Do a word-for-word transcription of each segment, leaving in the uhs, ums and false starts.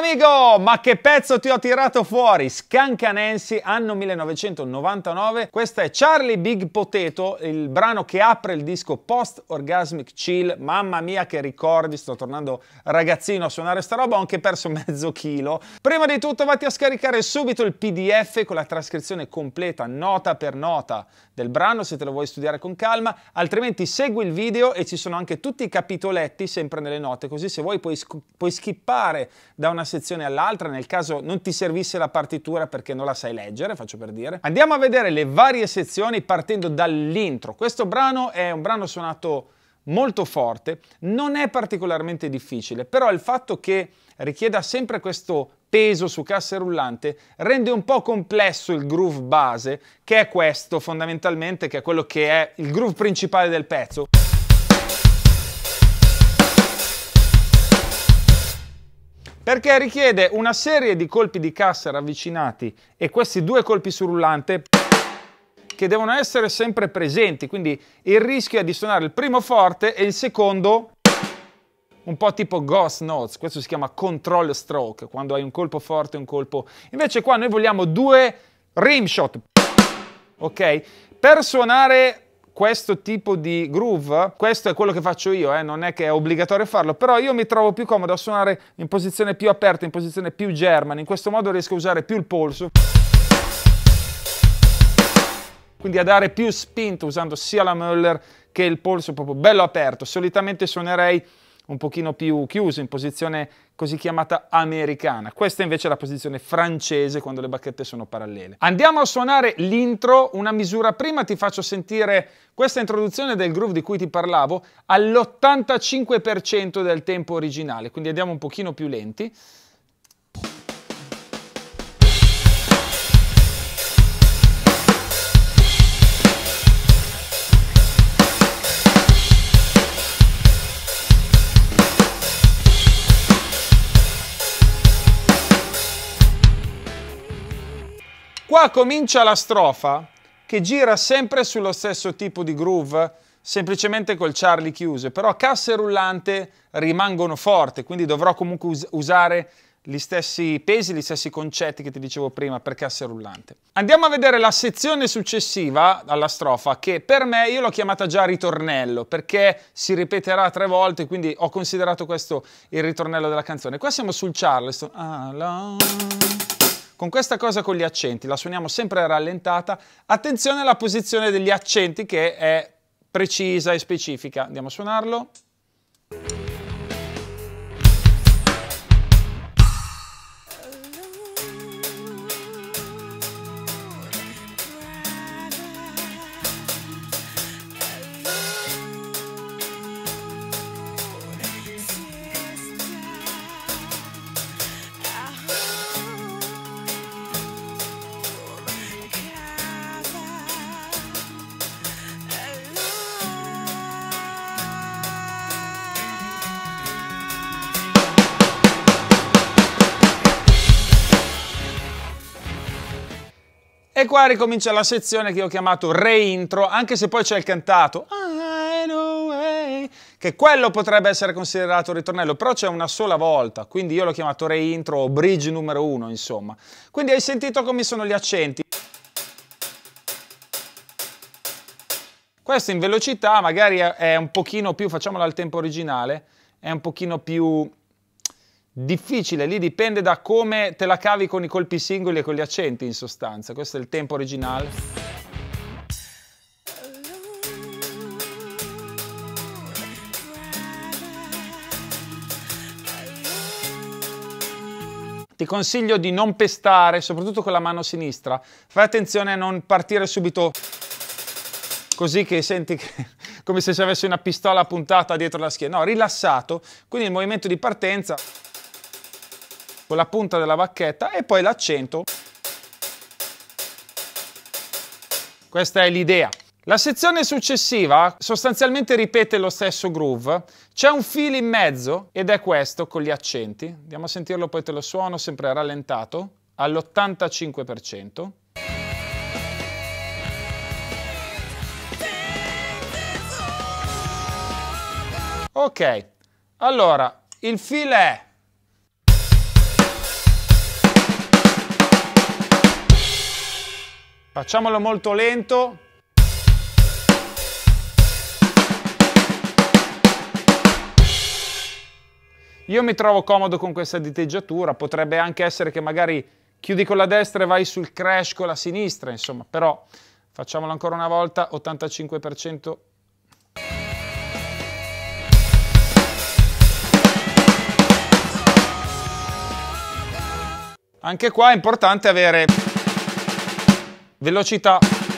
amico, ma che pezzo ti ho tirato fuori? Skunk Anansi, anno millenovecentonovantanove. Questa è Charlie Big Potato, il brano che apre il disco Post Orgasmic Chill. Mamma mia che ricordi, sto tornando ragazzino a suonare sta roba, ho anche perso mezzo chilo. Prima di tutto vatti a scaricare subito il P D F con la trascrizione completa, nota per nota, del brano se te lo vuoi studiare con calma, altrimenti segui il video e ci sono anche tutti i capitoletti sempre nelle note, così se vuoi puoi, puoi skippare da una sezione all'altra nel caso non ti servisse la partitura perché non la sai leggere, faccio per dire. Andiamo a vedere le varie sezioni partendo dall'intro. Questo brano è un brano suonato molto forte, non è particolarmente difficile, però il fatto che richieda sempre questo peso su casse rullante rende un po' complesso il groove base, che è questo fondamentalmente, che è quello che è il groove principale del pezzo. Perché richiede una serie di colpi di cassa ravvicinati e questi due colpi su rullante che devono essere sempre presenti, quindi il rischio è di suonare il primo forte e il secondo un po' tipo ghost notes, questo si chiama control stroke, quando hai un colpo forte e un colpo... Invece qua noi vogliamo due rimshot, ok? Per suonare questo tipo di groove, questo è quello che faccio io, eh? Non è che è obbligatorio farlo, però io mi trovo più comodo a suonare in posizione più aperta, in posizione più German, in questo modo riesco a usare più il polso, quindi a dare più spinta usando sia la Möller che il polso proprio bello aperto. Solitamente suonerei un pochino più chiuso, in posizione così chiamata americana. Questa invece è la posizione francese quando le bacchette sono parallele. Andiamo a suonare l'intro, una misura prima ti faccio sentire questa introduzione del groove di cui ti parlavo all'ottantacinque per cento del tempo originale, quindi andiamo un pochino più lenti. Qua comincia la strofa che gira sempre sullo stesso tipo di groove, semplicemente col Charlie chiuse, però casse rullante rimangono forti, quindi dovrò comunque us usare gli stessi pesi, gli stessi concetti che ti dicevo prima per casse rullante. Andiamo a vedere la sezione successiva alla strofa, che per me io l'ho chiamata già ritornello, perché si ripeterà tre volte, quindi ho considerato questo il ritornello della canzone. Qua siamo sul Charleston. Ah, con questa cosa con gli accenti, la suoniamo sempre rallentata. Attenzione alla posizione degli accenti che è precisa e specifica. Andiamo a suonarlo. E qua ricomincia la sezione che ho chiamato reintro, anche se poi c'è il cantato, che quello potrebbe essere considerato ritornello, però c'è una sola volta, quindi io l'ho chiamato reintro o bridge numero uno, insomma. Quindi hai sentito come sono gli accenti. Questo in velocità magari è un pochino più, facciamolo al tempo originale, è un pochino più difficile, lì dipende da come te la cavi con i colpi singoli e con gli accenti in sostanza. Questo è il tempo originale. Ti consiglio di non pestare, soprattutto con la mano sinistra. Fai attenzione a non partire subito così che senti che, come se ci avessi una pistola puntata dietro la schiena. No, rilassato, quindi il movimento di partenza con la punta della bacchetta e poi l'accento. Questa è l'idea. La sezione successiva sostanzialmente ripete lo stesso groove, c'è un filo in mezzo ed è questo con gli accenti. Andiamo a sentirlo, poi te lo suono sempre rallentato all'ottantacinque per cento. Ok, allora il filo è Facciamolo molto lento. Io mi trovo comodo con questa diteggiatura, potrebbe anche essere che magari chiudi con la destra e vai sul crash con la sinistra, insomma, però facciamolo ancora una volta, ottantacinque per cento. Anche qua è importante avere velocità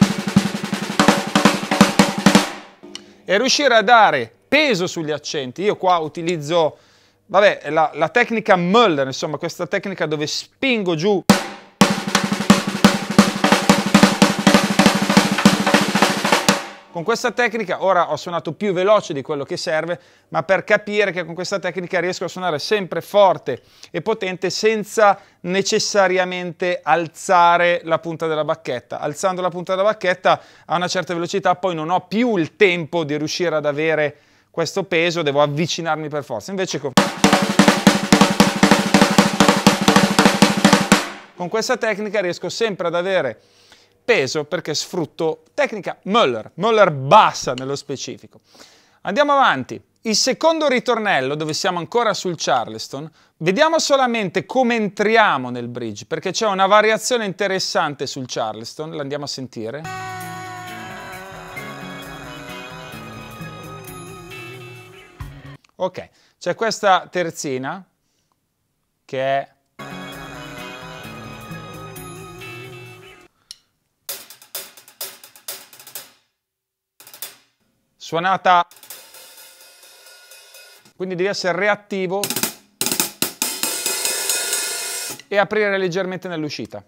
e riuscire a dare peso sugli accenti. Io qua utilizzo, vabbè, la, la tecnica Müller, insomma, questa tecnica dove spingo giù con questa tecnica. Ora ho suonato più veloce di quello che serve, ma per capire che con questa tecnica riesco a suonare sempre forte e potente senza necessariamente alzare la punta della bacchetta. Alzando la punta della bacchetta a una certa velocità poi non ho più il tempo di riuscire ad avere questo peso, devo avvicinarmi per forza. Invece con, con questa tecnica riesco sempre ad avere peso perché sfrutto tecnica Müller, Müller bassa nello specifico. Andiamo avanti. Il secondo ritornello, dove siamo ancora sul Charleston, vediamo solamente come entriamo nel bridge, perché c'è una variazione interessante sul Charleston, la andiamo a sentire. Ok, c'è questa terzina che è suonata, quindi devi essere reattivo e aprire leggermente nell'uscita.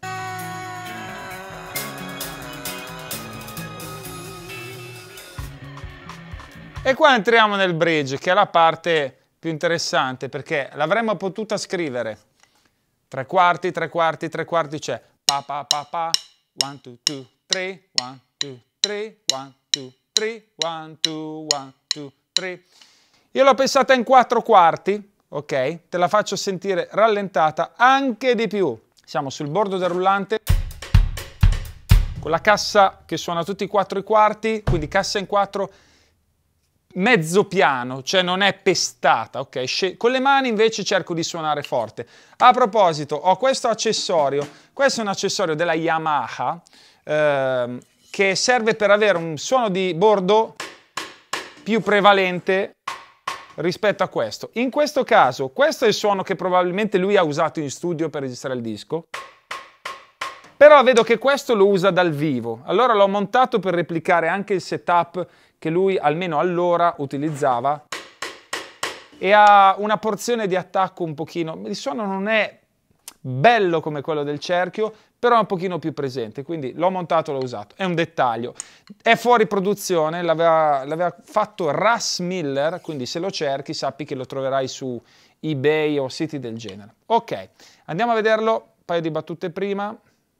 E qua entriamo nel bridge, che è la parte più interessante, perché l'avremmo potuta scrivere tre quarti, tre quarti, tre quarti, c'è pa pa pa pa, one, two, two, three, one, two, three, one, two, three, one, two, one, two, three. Io l'ho pensata in quattro quarti, ok? Te la faccio sentire rallentata anche di più. Siamo sul bordo del rullante, con la cassa che suona tutti e quattro i quarti, quindi cassa in quattro, mezzo piano, cioè non è pestata, ok? Con le mani invece cerco di suonare forte. A proposito, ho questo accessorio, questo è un accessorio della Yamaha, ehm, che serve per avere un suono di bordo più prevalente rispetto a questo. In questo caso, questo è il suono che probabilmente lui ha usato in studio per registrare il disco, però vedo che questo lo usa dal vivo. Allora l'ho montato per replicare anche il setup che lui almeno allora utilizzava e ha una porzione di attacco un pochino, il suono non è bello come quello del cerchio, però è un pochino più presente, quindi l'ho montato e l'ho usato. È un dettaglio. È fuori produzione, l'aveva fatto Russ Miller, quindi se lo cerchi sappi che lo troverai su eBay o siti del genere. Ok, andiamo a vederlo, un paio di battute prima.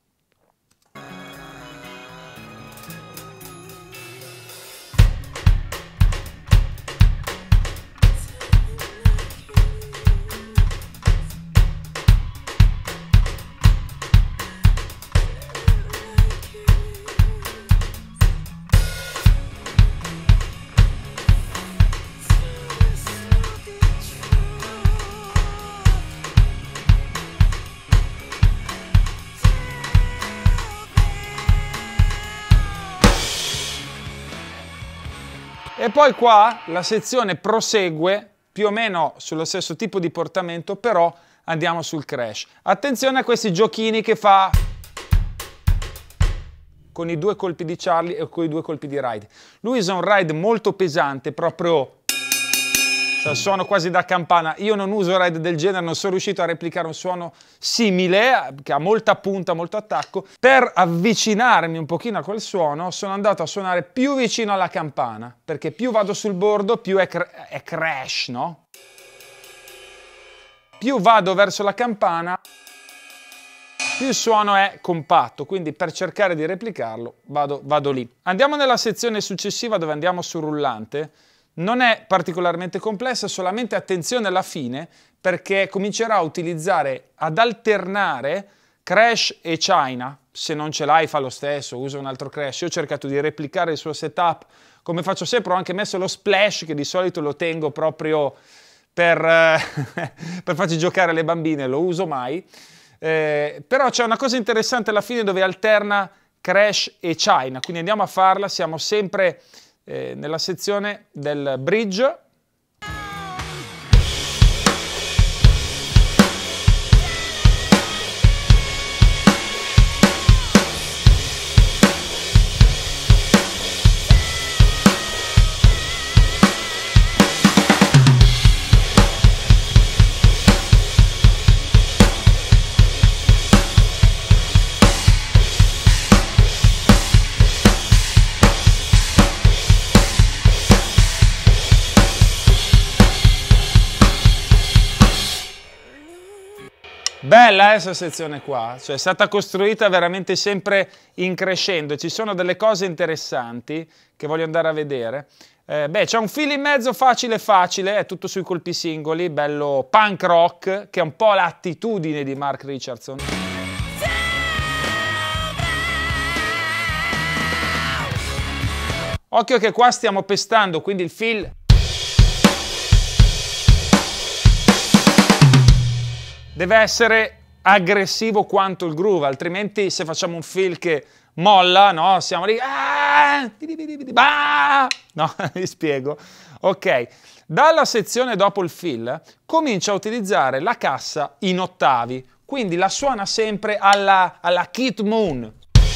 E poi qua la sezione prosegue più o meno sullo stesso tipo di portamento, però andiamo sul crash. Attenzione a questi giochini che fa con i due colpi di Charlie e con i due colpi di ride. Lui usa un ride molto pesante, proprio cioè, suono quasi da campana. Io non uso ride del genere, non sono riuscito a replicare un suono simile, che ha molta punta, molto attacco. Per avvicinarmi un pochino a quel suono, sono andato a suonare più vicino alla campana, perché più vado sul bordo, più è, cr è crash, no? Più vado verso la campana, più il suono è compatto, quindi per cercare di replicarlo vado, vado lì. Andiamo nella sezione successiva dove andiamo sul rullante. Non è particolarmente complessa, solamente attenzione alla fine perché comincerà a utilizzare, ad alternare Crash e China, se non ce l'hai fa lo stesso, usa un altro Crash. Io ho cercato di replicare il suo setup come faccio sempre, ho anche messo lo splash che di solito lo tengo proprio per, per farci giocare le bambine, lo uso mai. Eh, però c'è una cosa interessante alla fine dove alterna Crash e China, quindi andiamo a farla, siamo sempre eh, nella sezione del bridge. Bella questa sezione qua, cioè è stata costruita veramente sempre in crescendo, ci sono delle cose interessanti che voglio andare a vedere. Eh, beh, c'è un fill in mezzo facile facile, è tutto sui colpi singoli, bello punk rock, che è un po' l'attitudine di Mark Richardson. Occhio che qua stiamo pestando, quindi il fill deve essere aggressivo quanto il groove, altrimenti se facciamo un fill che molla, no, siamo lì, ah, no, vi spiego. Ok, dalla sezione dopo il fill comincia a utilizzare la cassa in ottavi, quindi la suona sempre alla, alla Keith Moon.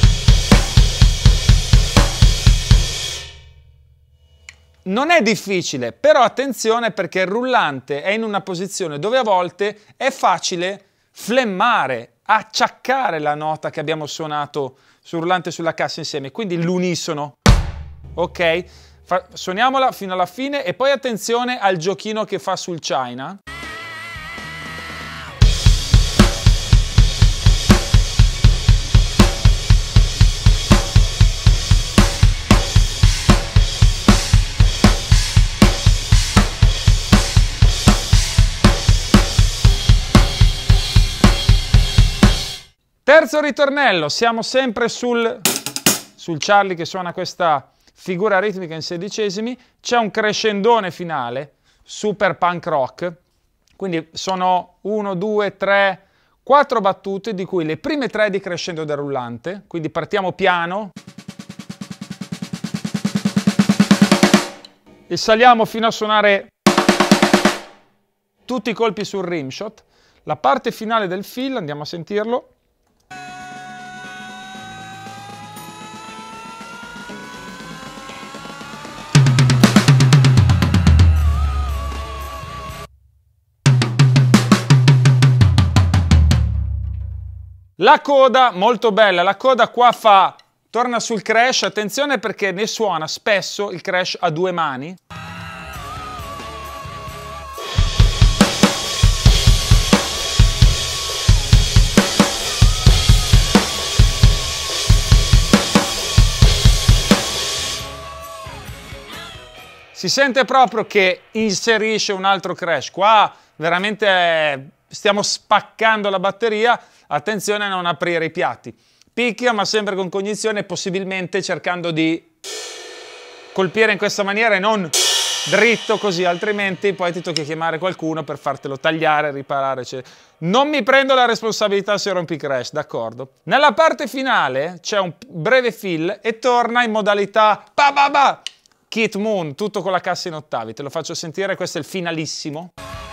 Non è difficile, però attenzione perché il rullante è in una posizione dove a volte è facile flemmare, acciaccare la nota che abbiamo suonato sul rullante e sulla cassa insieme, quindi l'unisono. Ok? Fa, suoniamola fino alla fine e poi attenzione al giochino che fa sul China. Terzo ritornello, siamo sempre sul, sul Charlie che suona questa figura ritmica in sedicesimi, c'è un crescendone finale, super punk rock, quindi sono uno, due, tre, quattro battute, di cui le prime tre di crescendo del rullante, quindi partiamo piano, e saliamo fino a suonare tutti i colpi sul rimshot. La parte finale del fill, andiamo a sentirlo. La coda, molto bella, la coda qua fa, torna sul crash, attenzione perché ne suona spesso il crash a due mani. Si sente proprio che inserisce un altro crash, qua veramente stiamo spaccando la batteria. Attenzione a non aprire i piatti. Picchia, ma sempre con cognizione, possibilmente cercando di colpire in questa maniera e non dritto così, altrimenti poi ti tocca chiamare qualcuno per fartelo tagliare, riparare, eccetera. Non mi prendo la responsabilità se rompi crash, d'accordo? Nella parte finale c'è un breve fill e torna in modalità ba ba ba, Keith Moon, tutto con la cassa in ottavi. Te lo faccio sentire, questo è il finalissimo.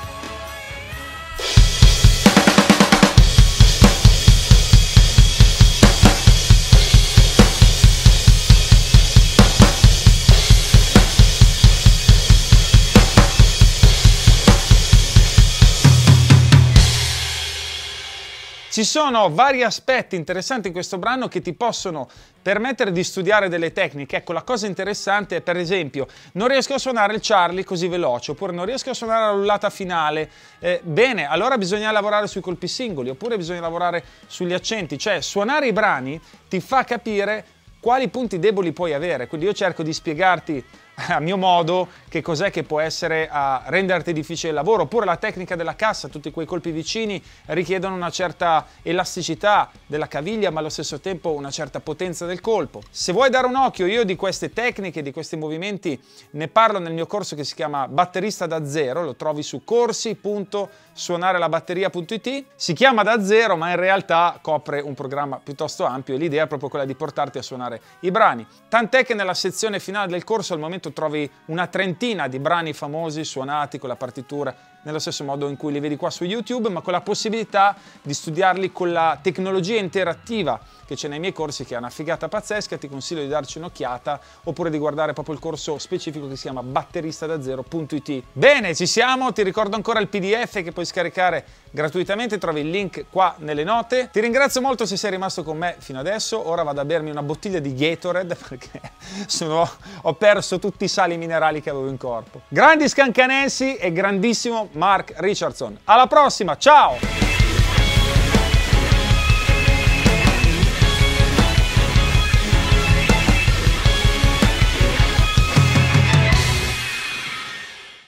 Ci sono vari aspetti interessanti in questo brano che ti possono permettere di studiare delle tecniche. Ecco, la cosa interessante è, per esempio, non riesco a suonare il Charlie così veloce, oppure non riesco a suonare la rullata finale. Eh, bene, allora bisogna lavorare sui colpi singoli, oppure bisogna lavorare sugli accenti. Cioè, suonare i brani ti fa capire quali punti deboli puoi avere. Quindi io cerco di spiegarti a mio modo, che cos'è che può essere a renderti difficile il lavoro, oppure la tecnica della cassa, tutti quei colpi vicini richiedono una certa elasticità della caviglia, ma allo stesso tempo una certa potenza del colpo. Se vuoi dare un occhio, io di queste tecniche, di questi movimenti, ne parlo nel mio corso che si chiama Batterista da zero, lo trovi su corsi punto suonarelabatteria punto it. Si chiama da zero, ma in realtà copre un programma piuttosto ampio e l'idea è proprio quella di portarti a suonare i brani. Tant'è che nella sezione finale del corso al momento trovi una trentina di brani famosi suonati con la partitura nello stesso modo in cui li vedi qua su YouTube, ma con la possibilità di studiarli con la tecnologia interattiva che c'è nei miei corsi, che è una figata pazzesca. Ti consiglio di darci un'occhiata oppure di guardare proprio il corso specifico che si chiama batterista da zero punto it. Bene, ci siamo, ti ricordo ancora il P D F che puoi scaricare gratuitamente, trovi il link qua nelle note. Ti ringrazio molto se sei rimasto con me fino adesso. Ora vado a bermi una bottiglia di Gatorade perché sono, ho perso tutti i sali minerali che avevo in corpo. Grandi scancanensi e grandissimo Mark Richardson. Alla prossima, ciao!